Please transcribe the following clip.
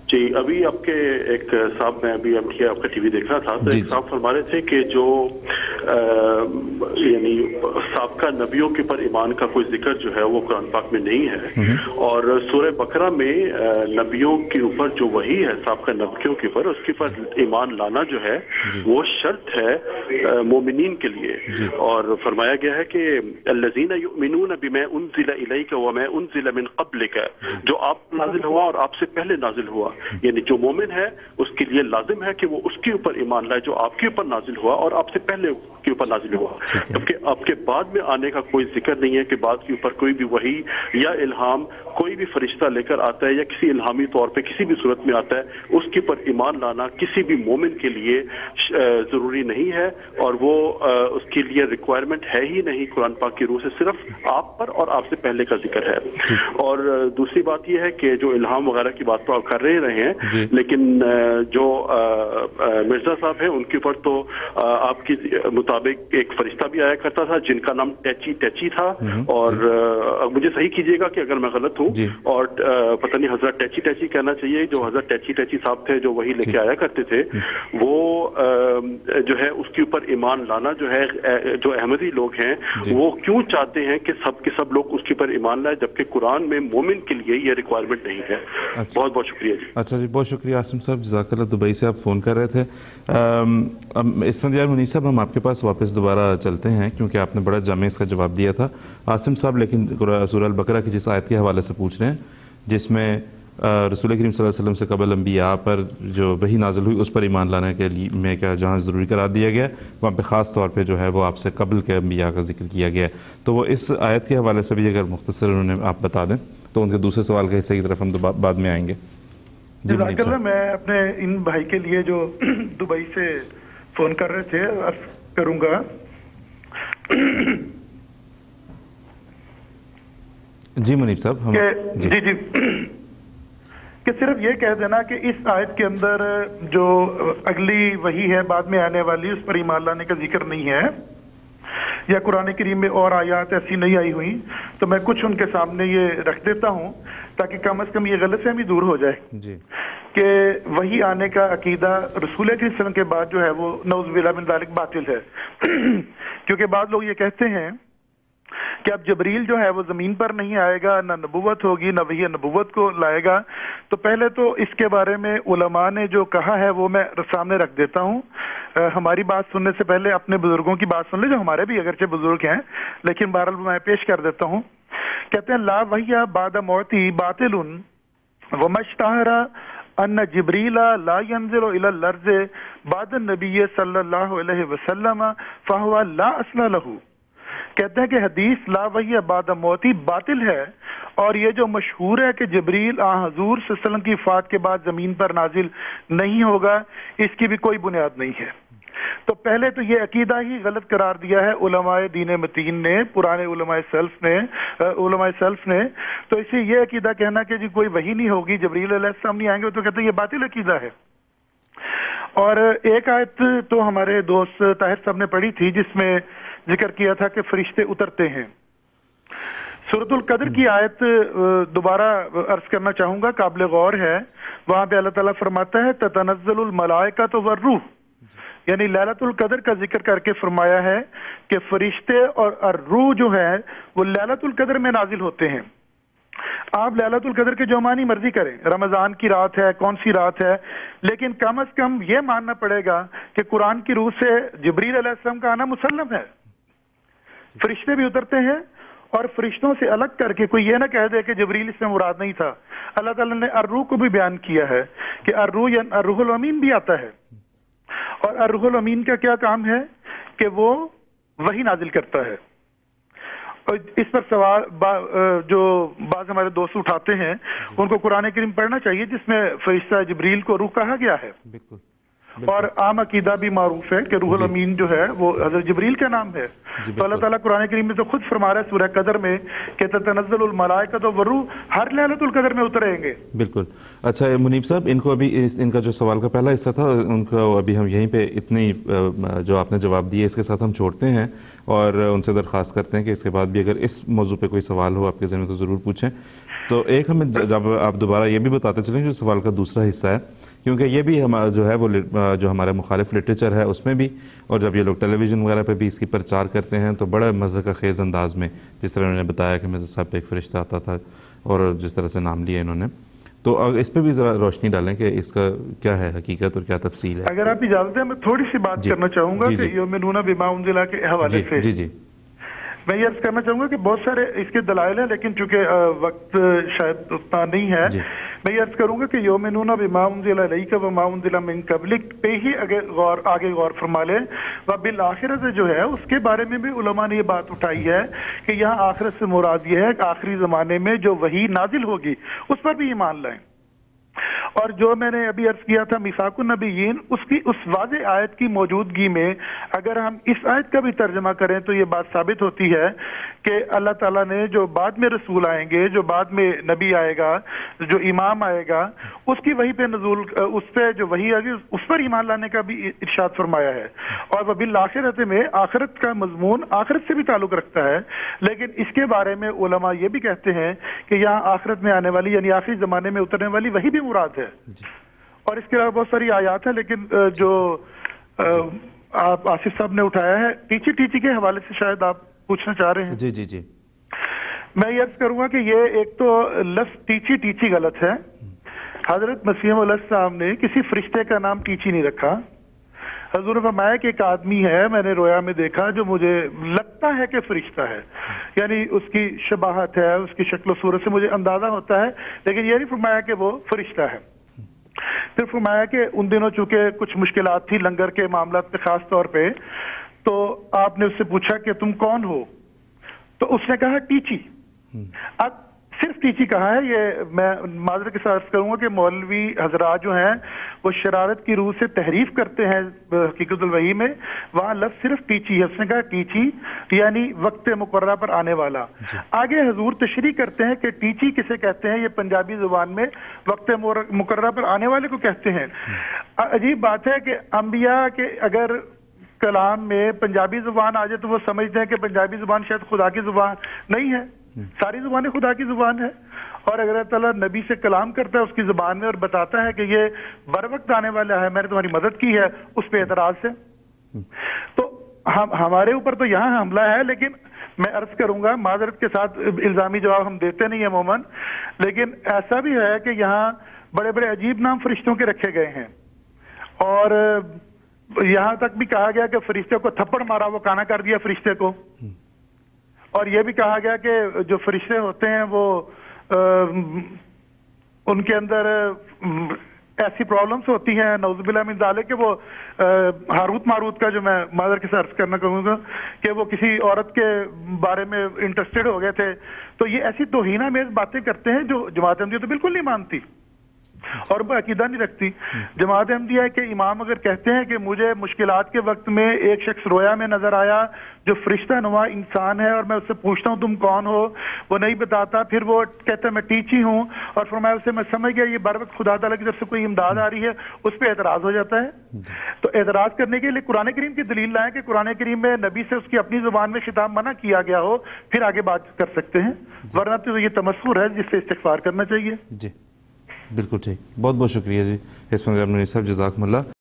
جی ابھی آپ کے ایک صاحب میں ابھی آپ کا ٹی وی دیکھ رہا تھا تو ایک صاحب فرما رہے تھے کہ جو یعنی سابقہ نبیوں کے اوپر ایمان کا کوئی ذکر جو ہے وہ قرآن پاک میں نہیں ہے، اور سورہ بقرہ میں نبیوں کے اوپر جو وحی ہے سابقہ نبیوں کے اوپر اس کے اوپر ایمان لانا جو ہے وہ شرط ہے مومنین کے لیے، اور فرمایا گیا ہے کہ الذین یؤمنون بما انزل الیک وما انزل من قبلک، جو آپ نازل ہوا اور آپ سے پہلے نازل ہوا، یعنی جو مومن ہے اس کے لیے لازم ہے کہ وہ اس کے اوپر ایمان لائے جو آپ کے اوپر نازل ہوا اور آپ سے پہلے کے اوپر نازل ہوا، کیونکہ آپ کے بعد میں آنے کا کوئی ذکر نہیں ہے کہ بعد کے اوپر کوئی بھی وحی یا الہام کوئی بھی فرشتہ لے کر آتا ہے یا کسی الہامی طور پہ کسی بھی صورت میں آتا ہے، اس کے اوپر ایمان لانا کسی بھی مومن کے لیے ضروری نہیں ہے، اور وہ اس کے لیے ریکوائرمنٹ ہے ہی نہیں قرآن پاک کی روح سے، صرف آپ پر اور آپ سے پہلے کا ذکر ہے۔ اور دوسری بات یہ ہے کہ جو الہام وغیرہ کی بات تو آپ کر رہے ہیں، لیکن جو مرزا صاحب ہیں ان کے اوپر تو آپ کی مطابق ایک فرشتہ بھی آیا کرتا تھا جن کا نام ٹیچی تھا، اور مجھے صحیح کیجیے گا کہ اگر میں غلط ہوں، اور پتہ نہیں حضرت ٹیچی کہنا چاہیے، جو حضرت ٹیچی صاحب تھے جو وہی لے کے آیا کرتے تھے، وہ جو ہے اس کے اوپر ایمان لانا جو ہے جو احمدی لوگ ہیں وہ کیوں چاہتے ہیں کہ سب کے سب لوگ اس کے اوپر ایمان لائے، جبکہ قرآن میں مومن کے لیے یہ ریکوائرمنٹ نہیں ہے۔ بہت بہت شکریہ جی۔ اچھا جی، بہت شکریہ عاصم صاحب، جزاک اللہ۔ دبئی سے آپ فون کر رہے تھے۔ اسفندیار منیر صاحب، ہم آپ کے پاس واپس دوبارہ چلتے ہیں کیونکہ آپ نے بڑا جامع اس کا جواب دیا تھا عاصم صاحب، لیکن سورہ البقرہ کی جس آیت کے حوالے سے پوچھ رہے ہیں جس میں رسول کریم صلی اللہ علیہ وسلم سے قبل انبیاء پر جو وحی نازل ہوئی اس پر ایمان لانے کے لیے میں کیا جہاں ضروری قرار دیا گیا، وہاں پہ خاص طور پہ جو ہے وہ آپ سے قبل کے انبیاء کا ذکر کیا گیا ہے، تو وہ اس آیت کے حوالے سے بھی اگر مختصر انہوں نے آپ بتا دیں تو ان کے دوسرے سوال کے حصے کی طرف ہم بعد میں آئیں گے۔ جزاک اللہ۔ میں اپنے ان بھائی کے لیے جو دبئی سے فون کر رہے تھے عرض کروں گا جی منیب صاحب، جی کہ صرف یہ کہہ دینا کہ اس آیت کے اندر جو اگلی وحی ہے بعد میں آنے والی اس پر ایمان لانے کا ذکر نہیں ہے، یا قرآن کریم میں اور آیات ایسی نہیں آئی ہوئی، تو میں کچھ ان کے سامنے یہ رکھ دیتا ہوں تاکہ کم از کم یہ غلط فہمی دور ہو جائے جی کہ وحی آنے کا عقیدہ رسول اکرم صلی اللہ علیہ وسلم کے بعد جو ہے وہ نعوذ باللہ من ذالک باطل ہے۔ کیونکہ بعض لوگ یہ کہتے ہیں کہ اب جبریل جو ہے وہ زمین پر نہیں آئے گا، نہ نبوت ہوگی، نہ وحی نبوت کو لائے گا۔ تو پہلے تو اس کے بارے میں علماء نے جو کہا ہے وہ میں سامنے رکھ دیتا ہوں۔ ہماری بات سننے سے پہلے اپنے بزرگوں کی بات سن لیں جو ہمارے بھی اگرچہ بزرگ ہیں، لیکن بہرحال میں پیش کر دیتا ہوں۔ کہتے ہیں لا وحی بعد موتی باطل ومشتہر ان جبریل لا ينزل الى الارض بعد النبی صلی اللہ علیہ وسلم فهو لا اصل له۔ کہتے ہیں کہ حدیث لا وحی بعد موتی باطل ہے، اور یہ جو مشہور ہے کہ جبریل حضور صلی اللہ علیہ وسلم کی وفات کے بعد زمین پر نازل نہیں ہوگا، اس کی بھی کوئی بنیاد نہیں ہے۔ تو پہلے تو یہ عقیدہ ہی غلط قرار دیا ہے علماء دین متین نے، پرانے علماء سلف نے، تو اسی یہ عقیدہ کہنا کہ جی کوئی وحی نہیں ہوگی، جبریل علیہ السلام نہیں آئیں گے، تو کہتے ہیں یہ باطل عقیدہ ہے۔ اور ایک آیت تو ہمارے دوست طاہر صاحب نے پڑھی تھی جس میں ذکر کیا تھا کہ فرشتے اترتے ہیں۔ سورۃ القدر کی آیت دوبارہ عرض کرنا چاہوں گا، قابل غور ہے۔ وہاں پہ اللہ تعالیٰ فرماتا ہے تتنزل الملائکۃ والروح، یعنی لیلۃ القدر کا ذکر کر کے فرمایا ہے کہ فرشتے اور الروح جو ہے وہ لیلۃ القدر میں نازل ہوتے ہیں۔ آپ لیلۃ القدر کے جو معنی مرضی کریں، رمضان کی رات ہے، کون سی رات ہے، لیکن کم از کم یہ ماننا پڑے گا کہ قرآن کی روح سے جبریل علیہ السلام کا آنا مسلم ہے۔ فرشتے بھی اترتے ہیں، اور فرشتوں سے الگ کر کے کوئی یہ نہ کہہ دے کہ جبریل اس میں مراد نہیں تھا۔ اللہ تعالیٰ نے الروح کو بھی بیان کیا ہے کہ الروح یا الروح الامین بھی آتا ہے، اور الروح الامین کا کیا کام ہے کہ وہ وحی نازل کرتا ہے۔ اور اس پر سوال جو بعض ہمارے دوست اٹھاتے ہیں ان کو قرآن کریم پڑھنا چاہیے جس میں فرشتہ جبریل کو روح کہا گیا ہے، بالکل، اور عام عقیدہ بھی معروف ہے کہ روح الامین جو ہے وہ حضرت جبریل کا نام ہے. تو اللہ تعالیٰ قرآن کریم میں تو خود فرما رہا ہے سورہ قدر میں کہ تتنزل الملائکۃ والروح ہر لیلۃ القدر میں اتریں گے. بالکل. اچھا منیب صاحب، ان کو ابھی ان کا جو سوال کا پہلا حصہ تھا ان کو ابھی ہم یہیں پہ اتنی جو آپ نے جواب دیے اس کے ساتھ ہم چھوڑتے ہیں اور ان سے درخواست کرتے ہیں کہ اس کے بعد بھی اگر اس موضوع پہ کوئی سوال ہو آپ کے ذہن میں تو ضرور پوچھیں. تو ایک ہمیں جب آپ دوبارہ یہ بھی بتاتے چلیں جو سوال کا دوسرا حصہ ہے، کیونکہ یہ بھی جو ہے وہ جو ہمارا مخالف لٹریچر ہے اس میں بھی، اور جب یہ لوگ ٹیلی ویژن وغیرہ پہ بھی اس کی پرچار کرتے ہیں تو بڑا مزہ خیز انداز میں، جس طرح انہوں نے بتایا کہ مرزا صاحب پہ ایک فرشتہ آتا تھا اور جس طرح سے نام لیا انہوں نے، تو اس پہ بھی ذرا روشنی ڈالیں کہ اس کا کیا ہے حقیقت اور کیا تفصیل ہے. اگر آپ اجازت ہے میں تھوڑی سی بات کرنا چاہوں گا کہ یؤمنون بما انزل کے حوالے سے. جی جی میں یہ عرض کرنا چاہوں گا کہ بہت سارے اس کے دلائل ہیں، لیکن چونکہ وقت شاید اتنا نہیں ہے، میں یہ عرض کروں گا کہ یؤمنون بما انزل الیک وما انزل من قبلک پہ ہی آگے غور فرما لیں. وبالآخرت جو ہے اس کے بارے میں بھی علماء نے یہ بات اٹھائی ہے کہ یہاں آخرت سے مراد یہ ہے کہ آخری زمانے میں جو وحی نازل ہوگی اس پر بھی ایمان لائیں. اور جو میں نے ابھی عرض کیا تھا میثاق النبیین، اس واضح آیت کی موجودگی میں اگر ہم اس آیت کا بھی ترجمہ کریں تو یہ بات ثابت ہوتی ہے کہ اللہ تعالیٰ نے جو بعد میں رسول آئیں گے، جو بعد میں نبی آئے گا، جو امام آئے گا، اس کی وحی پہ نزول، اس پہ جو وحی آئے گی اس پر ایمان لانے کا بھی ارشاد فرمایا ہے. اور وبالآخرت میں آخرت کا مضمون آخرت سے بھی تعلق رکھتا ہے، لیکن اس کے بارے میں علماء یہ بھی کہتے ہیں کہ یہاں آخرت میں آنے والی یعنی آخری زمانے میں اترنے والی وحی بھی مراد ہے. اور اس کے علاوہ بہت ساری آیات ہیں، لیکن جو آپ آصف صاحب نے اٹھایا ہے ٹیچی کے حوالے سے شاید آپ پوچھنا چاہ رہے ہیں. جی جی جی میں یہ عرض کروں گا کہ یہ ایک تو لفظ ٹیچی غلط ہے. حضرت مسیح علیہ السلام نے کسی فرشتے کا نام ٹیچی نہیں رکھا. حضور نے فرمایا کہ ایک آدمی ہے، میں نے رویا میں دیکھا، جو مجھے لگتا ہے کہ فرشتہ ہے، یعنی اس کی شباہت ہے، اس کی شکل و صورت سے مجھے اندازہ ہوتا ہے، لیکن یہ نہیں فرمایا کہ وہ فرشتہ ہے. پھر فرمایا کہ ان دنوں چونکہ کچھ مشکلات تھی لنگر کے معاملات پہ خاص طور پہ، تو آپ نے اس سے پوچھا کہ تم کون ہو، تو اس نے کہا ٹیچی. اب صرف ٹیچی کہا ہے. یہ میں معذرت کے ساتھ کروں گا کہ مولوی حضرات جو ہیں وہ شرارت کی روح سے تحریف کرتے ہیں حقیقت الوحی میں، وہاں لفظ صرف ٹیچی ہے. اس نے کہا ٹیچی یعنی وقت مقررہ پر آنے والا. آگے حضور تشریح کرتے ہیں کہ ٹیچی کسے کہتے ہیں. یہ پنجابی زبان میں وقت مقررہ پر آنے والے کو کہتے ہیں. عجیب بات ہے کہ انبیاء کے اگر کلام میں پنجابی زبان آ جائے تو وہ سمجھتے ہیں کہ پنجابی زبان شاید خدا کی زبان نہیں ہے. ساری زبانیں خدا کی زبان ہے. اور اگر اللہ تعالیٰ نبی سے کلام کرتا ہے اس کی زبان میں اور بتاتا ہے کہ یہ بر وقت آنے والا ہے، میں نے تمہاری مدد کی ہے، اس پہ اعتراض سے تو ہمارے اوپر تو یہاں حملہ ہے. لیکن میں عرض کروں گا معذرت کے ساتھ، الزامی جواب ہم دیتے نہیں ہیں عموماً، لیکن ایسا بھی ہے کہ یہاں بڑے بڑے عجیب نام فرشتوں کے رکھے گئے ہیں. اور یہاں تک بھی کہا گیا کہ فرشتے کو تھپڑ مارا، وہ کانا کر دیا فرشتے کو. اور یہ بھی کہا گیا کہ جو فرشتے ہوتے ہیں وہ ان کے اندر ایسی پرابلمز ہوتی ہیں نعوذ باللہ من ذالک کہ وہ ہاروت ماروت کا، جو میں معذرت کے ساتھ کرنا کہوں گا کہ وہ کسی عورت کے بارے میں انٹرسٹڈ ہو گئے تھے. تو یہ ایسی توہین آمیز باتیں کرتے ہیں جو جماعت احمدیہ تو بالکل نہیں مانتی اور وہ عقیدہ نہیں رکھتی. جماعت احمدیہ کے امام اگر کہتے ہیں کہ مجھے مشکلات کے وقت میں ایک شخص رویا میں نظر آیا جو فرشتہ نما انسان ہے، اور میں اس سے پوچھتا ہوں تم کون ہو، وہ نہیں بتاتا، پھر وہ کہتا ہے میں ٹیچی ہوں، اور فرمایا اسے میں سمجھ گیا یہ بر وقت خدا تعالیٰ کی طرف سے کوئی امداد آ رہی ہے، اس پہ اعتراض ہو جاتا ہے. تو اعتراض کرنے کے لیے قرآن کریم کی دلیل لائیں کہ قرآن کریم میں نبی سے اس کی اپنی زبان میں خطاب منع کیا گیا ہو، پھر آگے بات کر سکتے ہیں، ورنہ تو یہ تمسخر ہے جس سے استغفار کرنا چاہیے. جی بالکل ٹھیک. بہت بہت شکریہ جی اسفند صاحب، جزاکم اللہ.